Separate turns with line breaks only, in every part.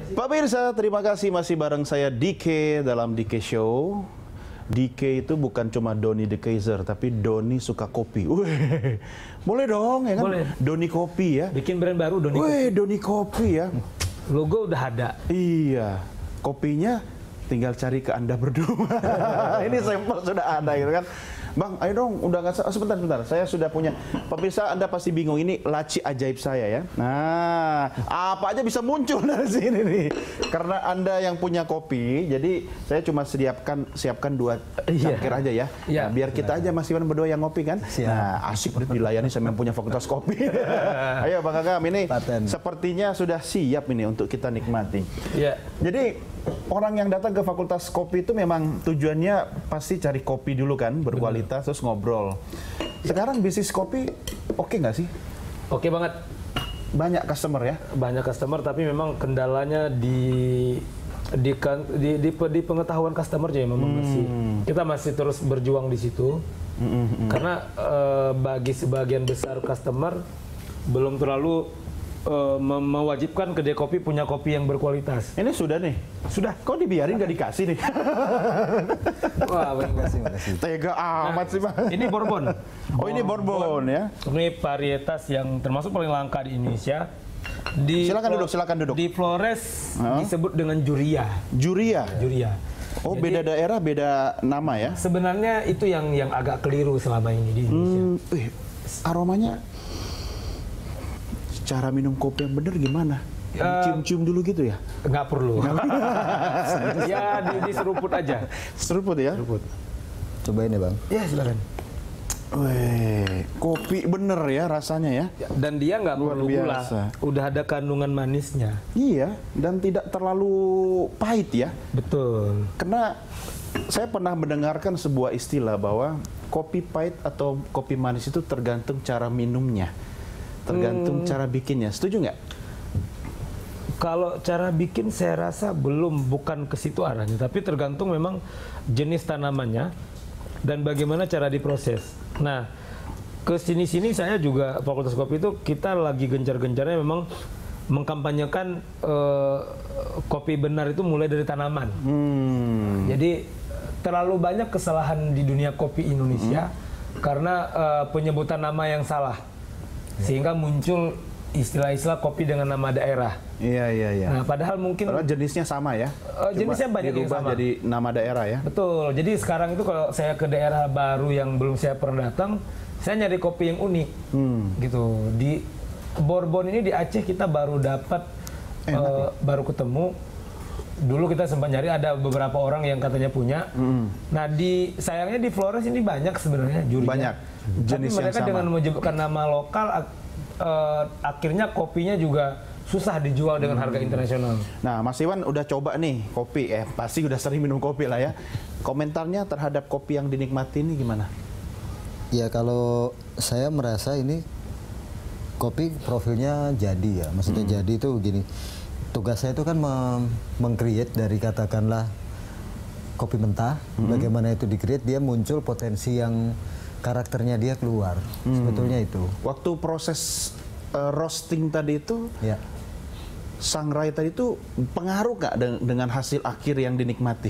Pak Mirsa, terima kasih masih bareng saya Dike dalam Dike Show. Dike itu bukan cuma Doni the Kaiser, tapi Doni suka kopi. Wih, boleh dong ya kan? Boleh. Doni Kopi ya.
Bikin brand baru Doni Kopi.
Wih, Doni Kopi ya.
Logo udah ada.
Iya, kopinya tinggal cari ke Anda berdua. Ini sampel sudah ada gitu kan. Bang, ayo dong, udah nggak sebentar. Saya sudah punya. Pemirsa, Anda pasti bingung, ini laci ajaib saya ya. Nah, apa aja bisa muncul dari sini nih. Karena Anda yang punya kopi, jadi saya cuma siapkan 2 cangkir aja ya. Nah, biar kita aja Mas Iwan berdua yang ngopi kan. Nah, asik dilayani sama yang punya fakultas kopi. Ayo Bang Agam, ini sepertinya sudah siap ini untuk kita nikmati. Iya. Jadi orang yang datang ke fakultas kopi itu memang tujuannya pasti cari kopi dulu kan, berkualitas, terus ngobrol. Sekarang bisnis kopi oke nggak sih?
Oke banget.
Banyak customer ya? Banyak
customer, tapi memang kendalanya di pengetahuan customer-nya memang kita masih terus berjuang di situ. Karena bagi sebagian besar customer belum terlalu mewajibkan kedai kopi punya kopi yang berkualitas.
Ini sudah nih? Sudah? Kok dibiarin nggak dikasih nih?
Wah, makasih.
Tega amat sih, Bang.
Ini Bourbon.
Oh, ini Bourbon ya?
Ini varietas yang termasuk paling langka di Indonesia.
Silakan duduk.
Di Flores disebut dengan Juria.
Juria?
Juria.
Oh, jadi, beda daerah, beda nama ya?
Sebenarnya itu yang agak keliru selama ini di Indonesia.
Aromanya, cara minum kopi yang bener gimana? Cium-cium dulu gitu ya?
Nggak perlu. Ya, diseruput aja.
Seruput ya?
Seruput.
Cobain ya Bang.
Ya, silakan.
Wih, kopi bener ya rasanya ya?
Dan dia nggak perlu gula. Udah ada kandungan manisnya.
Iya, dan tidak terlalu pahit ya?
Betul.
Karena saya pernah mendengarkan sebuah istilah bahwa kopi pahit atau kopi manis itu tergantung cara minumnya. Tergantung cara bikinnya, setuju nggak?
Kalau cara bikin saya rasa bukan ke situ arahnya, tapi tergantung memang jenis tanamannya dan bagaimana cara diproses. Nah, ke sini saya juga Fakultas Kopi itu kita lagi gencar-gencarnya memang mengkampanyekan kopi benar itu mulai dari tanaman. Jadi terlalu banyak kesalahan di dunia kopi Indonesia karena penyebutan nama yang salah. Sehingga muncul istilah-istilah kopi dengan nama daerah.
Iya.
Nah, padahal
jenisnya sama ya?
Jenisnya banyak yang sama.
Jadi nama daerah ya?
Betul. Jadi sekarang itu kalau saya ke daerah baru yang belum saya pernah datang, saya nyari kopi yang unik. Gitu. Di Bourbon ini di Aceh kita baru dapat, baru ketemu. Dulu kita sempat nyari, ada beberapa orang yang katanya punya. Nah, sayangnya di Flores ini banyak sebenarnya jurinya. Banyak. Jenis tapi mereka dengan menyebutkan nama lokal, akhirnya kopinya juga susah dijual dengan harga internasional.
Nah, Mas Iwan udah coba nih kopi, pasti udah sering minum kopi lah ya. Komentarnya terhadap kopi yang dinikmati ini gimana?
Ya, kalau saya merasa ini kopi profilnya jadi ya. Maksudnya jadi itu begini. Tugas saya itu kan meng-create dari katakanlah kopi mentah, bagaimana itu di-create, dia muncul potensi yang karakternya dia keluar. Sebetulnya itu. Waktu proses
roasting tadi itu, sangrai tadi itu pengaruh nggak dengan hasil akhir yang dinikmati?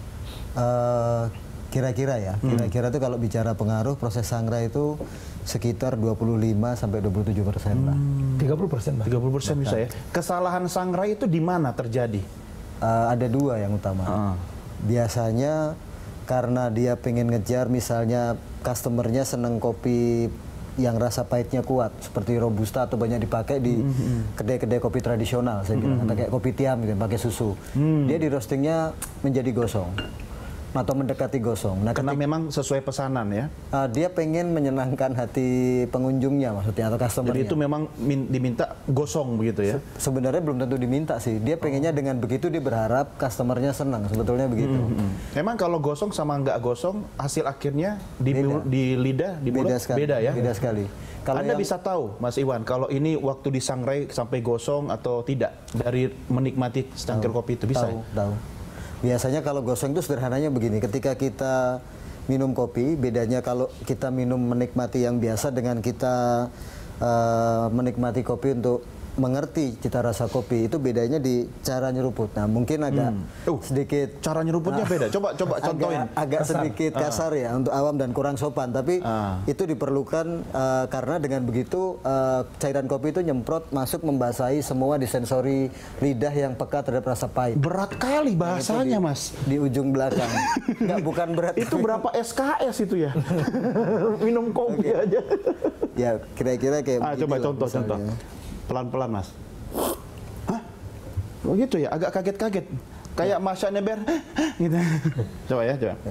Kira-kira ya, kira-kira itu kalau bicara pengaruh, proses sangrai itu sekitar 25–27% lah.
30%
30% bisa ya. Kesalahan sangrai itu di mana terjadi?
Ada 2 yang utama. Biasanya karena dia pengen ngejar, misalnya customernya seneng kopi yang rasa pahitnya kuat, seperti robusta atau banyak dipakai di kedai-kedai kopi tradisional, saya bilang, kayak kopi tiam gitu, pakai susu. Dia di roastingnya menjadi gosong atau mendekati gosong.
Nah, karena memang sesuai pesanan ya.
Dia pengen menyenangkan hati pengunjungnya maksudnya atau customernya.
Jadi itu memang diminta gosong begitu ya?
Sebenarnya belum tentu diminta sih. Dia pengennya dengan begitu dia berharap customernya senang. Sebetulnya begitu.
Memang kalau gosong sama nggak gosong hasil akhirnya di lidah, di mulut beda ya?
Beda sekali.
Kalau Anda bisa tahu, Mas Iwan, kalau ini waktu disangrai sampai gosong atau tidak dari menikmati secangkir kopi itu bisa?
Tahu. Biasanya kalau gosong itu sederhananya begini, ketika kita minum kopi, bedanya kalau kita minum menikmati yang biasa dengan kita menikmati kopi untuk mengerti cita rasa kopi. Itu bedanya di cara nyeruput. Nah, mungkin agak sedikit
Cara nyeruputnya beda. Coba contohin.
agak sedikit kasar ya untuk awam dan kurang sopan, tapi itu diperlukan karena dengan begitu cairan kopi itu nyemprot masuk membasahi semua di sensori lidah yang peka terhadap rasa pahit.
Berat kali bahasanya, Mas.
Di ujung belakang. Nggak, bukan berat.
Itu berapa SKS itu ya? Minum kopi aja.
Ya, kira-kira kayak begini
Coba
lah
contoh.
misalnya.
Pelan-pelan, Mas. Hah? Oh gitu ya, agak kaget-kaget. Kayak Masya Neber, gitu. Coba ya, coba.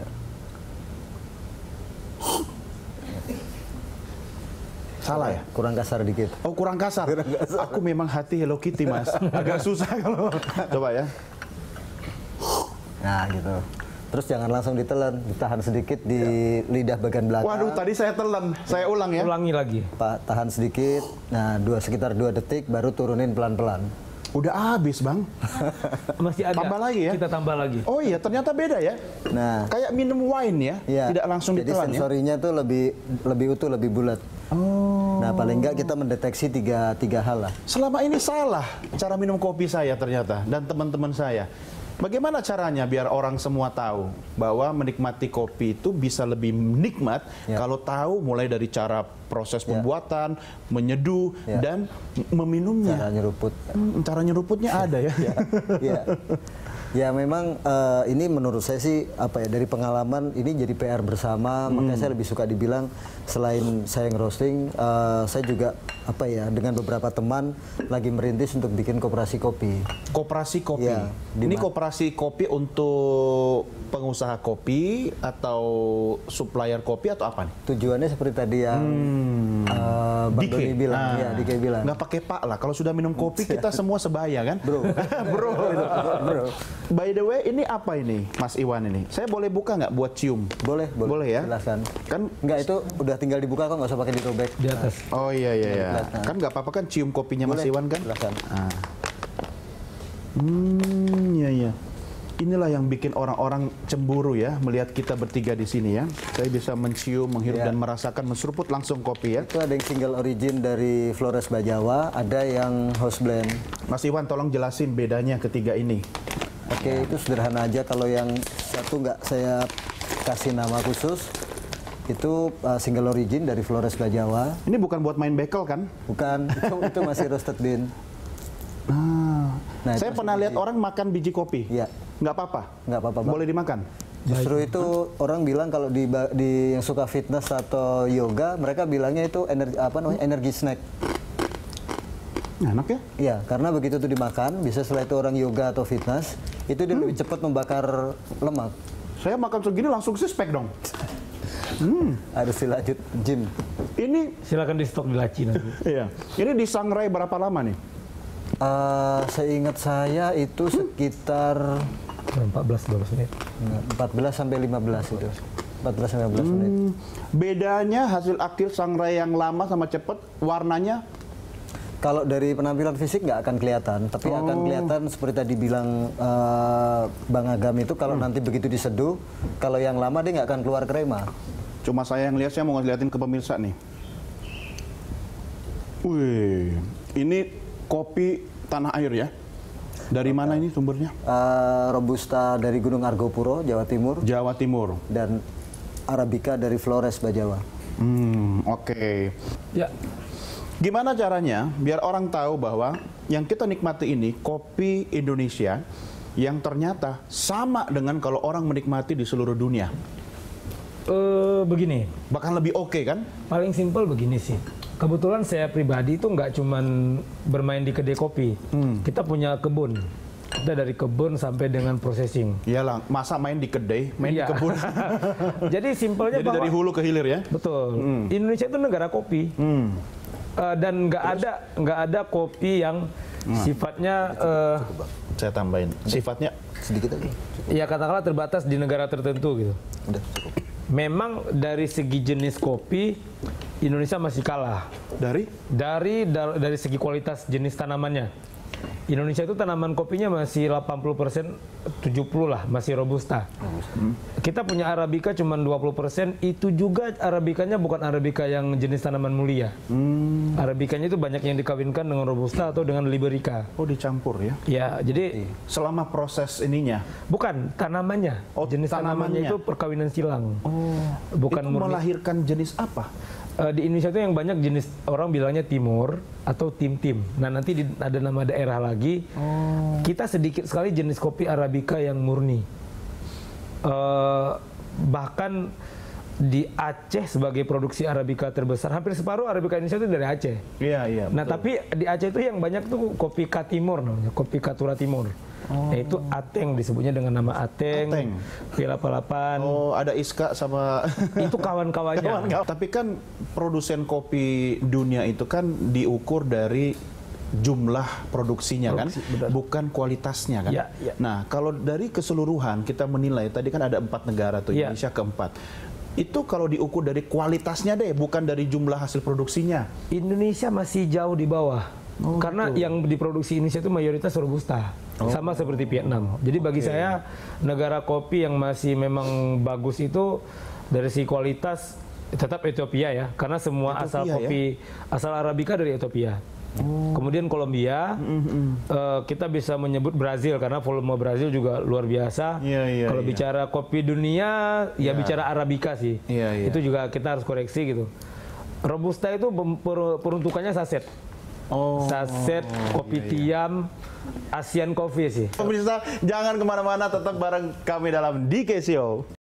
Salah ya?
Kurang kasar dikit.
Oh, kurang kasar. Aku memang hati Hello Kitty, Mas. Agak susah kalau. Coba ya.
Nah, gitu. Terus jangan langsung ditelan, ditahan sedikit di lidah bagian belakang.
Waduh, tadi saya telan. Saya ulang ya.
Ulangi lagi.
Pak, tahan sedikit. Nah, sekitar 2 detik baru turunin pelan-pelan.
Udah habis, Bang.
Masih ada.
Tambah lagi ya?
Kita tambah lagi.
Oh iya, ternyata beda ya.
Nah,
Kayak minum wine ya,
iya.
tidak langsung
Jadi
ditelan ya.
sensorinya tuh lebih utuh, lebih bulat.
Oh.
Nah, paling enggak kita mendeteksi tiga hal lah.
Selama ini salah cara minum kopi saya ternyata dan teman-teman saya. Bagaimana caranya biar orang semua tahu bahwa menikmati kopi itu bisa lebih nikmat kalau tahu mulai dari cara proses pembuatan, menyeduh dan meminumnya.
Cara nyeruput.
Cara nyeruputnya ada ya.
Ya. Ya memang ini menurut saya sih dari pengalaman ini jadi PR bersama, makanya saya lebih suka dibilang selain saya ngerosting, saya juga dengan beberapa teman lagi merintis untuk bikin koperasi kopi.
Koperasi kopi.
Ya,
ini koperasi kopi untuk pengusaha kopi atau supplier kopi atau apa nih?
Tujuannya seperti tadi yang Bang Doni bilang, Dike bilang.
Nggak pakai pak lah. Kalau sudah minum kopi kita semua sebaya kan?
Bro.
Bro. By the way, ini apa ini, Mas Iwan ini? Saya boleh buka nggak buat cium?
Boleh.
Boleh ya?
Silakan.
Kan
Enggak, itu udah tinggal dibuka kok, nggak usah pakai dirobek.
Di atas.
Oh iya. Kan nggak apa-apa kan cium kopinya Mas
Boleh.
Iwan kan?
Silakan.
Iya. Inilah yang bikin orang-orang cemburu ya melihat kita bertiga di sini ya. Saya bisa mencium, menghirup dan merasakan, menseruput langsung kopi ya.
Itu ada yang single origin dari Flores Bajawa, ada yang house blend.
Mas Iwan tolong jelasin bedanya ketiga ini.
Oke, itu sederhana aja. Kalau yang satu nggak saya kasih nama khusus, itu single origin dari Flores Bajawa.
Ini bukan buat main bekel kan?
Bukan, itu masih roasted bean. Nah,
Saya pernah lihat orang makan biji kopi.
Iya.
Nggak apa-apa?
Nggak apa-apa, Bang.
Boleh dimakan?
Justru itu orang bilang kalau di yang suka fitness atau yoga, mereka bilangnya itu energi snack.
Enak ya?
Iya, karena begitu itu dimakan, bisa setelah itu orang yoga atau fitness, itu dia lebih cepat membakar lemak.
Saya makan segini langsung six-pack dong.
Harus dilanjut gym.
Ini,
Silakan di stok di laci nanti.
iya. Ini disangrai berapa lama nih?
Seingat saya itu sekitar
14-12 menit.
14 sampai 15 itu. 14 sampai 15 menit.
Bedanya hasil akhir sangrai yang lama sama cepet, warnanya?
Kalau dari penampilan fisik nggak akan kelihatan, tapi akan kelihatan seperti tadi bilang Bang Agam itu kalau nanti begitu diseduh, kalau yang lama dia nggak akan keluar krema.
Cuma saya yang lihat, saya mau ngeliatin ke pemirsa nih. Wih, ini kopi tanah air ya? Dari mana ini sumbernya?
Robusta dari Gunung Argopuro, Jawa Timur,
Jawa Timur.
dan Arabica dari Flores Bajawa.
Oke.
Ya,
Gimana caranya biar orang tahu bahwa yang kita nikmati ini kopi Indonesia yang ternyata sama dengan kalau orang menikmati di seluruh dunia.
begini,
Bahkan lebih oke kan?
paling simpel begini sih. Kebetulan saya pribadi itu nggak cuman bermain di kedai kopi. Kita punya kebun. Kita dari kebun sampai dengan processing.
Iyalah, masa main di kedai, main di
Iya.
kebun.
Jadi simpelnya
Jadi dari hulu ke hilir ya?
betul. Indonesia itu negara kopi. Dan nggak ada kopi yang sifatnya
Saya tambahin. Sifatnya
Sedikit aja.
ya katakanlah terbatas di negara tertentu gitu.
Udah cukup.
Memang dari segi jenis kopi Indonesia masih kalah
dari
dari segi kualitas jenis tanamannya. Indonesia itu tanaman kopinya masih 80%, 70 lah, masih Robusta. Kita punya Arabica cuma 20%, itu juga Arabicanya bukan Arabica yang jenis tanaman mulia. Arabicanya itu banyak yang dikawinkan dengan Robusta atau dengan Liberica.
Oh, dicampur ya?
Ya, jadi
Selama proses ininya?
bukan tanamannya.
Oh,
jenis tanamannya
tanamannya
itu perkawinan silang.
Itu
Bukan murni.
melahirkan jenis apa?
Di Indonesia itu yang banyak jenis, orang bilangnya Timur atau tim-tim. Nah, nanti ada nama daerah lagi. Kita sedikit sekali jenis kopi Arabica yang murni. Bahkan di Aceh sebagai produksi Arabica terbesar, hampir separuh Arabica Indonesia itu dari Aceh.
Iya, iya.
Nah,
betul.
tapi di Aceh itu yang banyak tuh kopi Katimor namanya, kopi Katura Timur. Yaitu Ateng, disebutnya dengan nama Ateng,
Ateng.
P88.
Oh, ada Iska sama
Itu kawan-kawannya.
kawan-kawan. Tapi kan produsen kopi dunia itu kan diukur dari jumlah produksinya kan,
benar.
bukan kualitasnya kan.
Ya, ya.
Nah, kalau dari keseluruhan kita menilai, tadi kan ada 4 negara tuh,
Ya.
Indonesia keempat. Itu kalau diukur dari kualitasnya deh, bukan dari jumlah hasil produksinya.
Indonesia masih jauh di bawah. Karena yang diproduksi Indonesia itu mayoritas Robusta. Sama seperti Vietnam. Jadi bagi saya negara kopi yang masih memang bagus itu dari segi kualitas tetap Ethiopia ya. Karena semua asal
Ethiopia,
kopi asal Arabica dari Ethiopia. Kemudian Kolombia, kita bisa menyebut Brazil karena volume Brazil juga luar biasa.
Iya, iya,
Kalau
iya.
bicara kopi dunia, ya bicara Arabica sih.
Iya, iya.
Itu juga kita harus koreksi gitu. Robusta itu peruntukannya saset. Saset, kopi tiam, Asian Coffee sih.
Pemirsa, jangan kemana-mana, tetap bareng kami dalam DK Show.